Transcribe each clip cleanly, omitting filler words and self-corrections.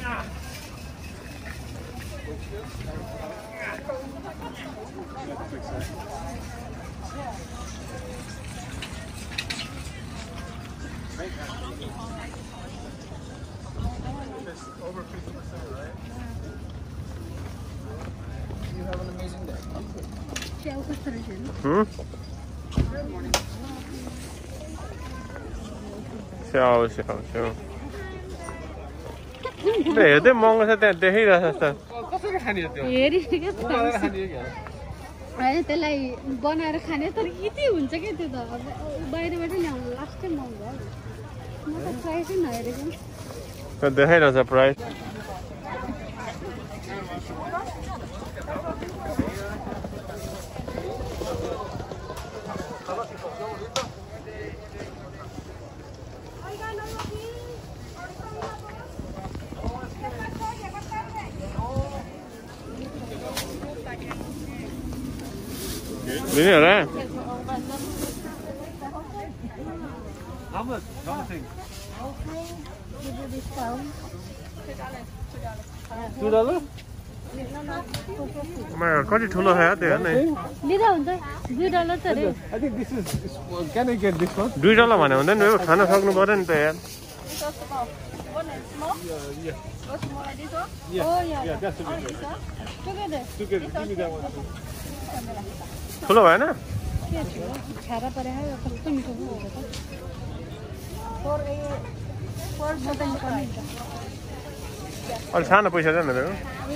Over 50%, right? You have an amazing day. Chào chào chào. Để tôi mong cái thế đấy là sao? हैन त्यसलाई बनाएर खाने तर यति हुन्छ के त्यो त अब बाहिरबाट ल्याउनु लास्टै महँगो हो म त प्राइसै नहेरेको त देखाइरहेछ price Ini ada. How much? How much? Okay, give you discount. $2? मा कति ठुलो खायो त्यो हेर्न लिदा हुन्छ $2 त रे I think this is can I get this one? $2 भने हुँदैन नि खान सक्नु पर्यो नि त यार That's a bit together. Give me that one. ठुलो भएन के छ छारा परे है कस्तो मिठो हो त for बदन पनि अलि सानो पैसा छैन रे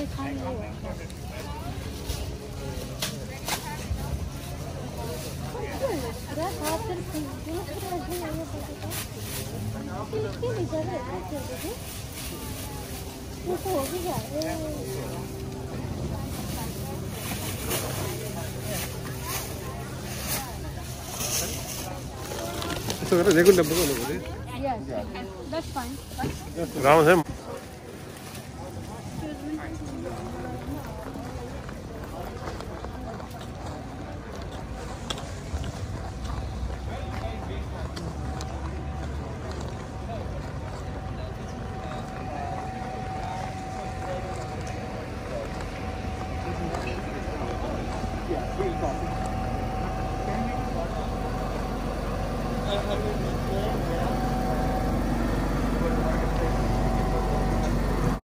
So what are they going to do? Yes, that's fine. Round है Yeah,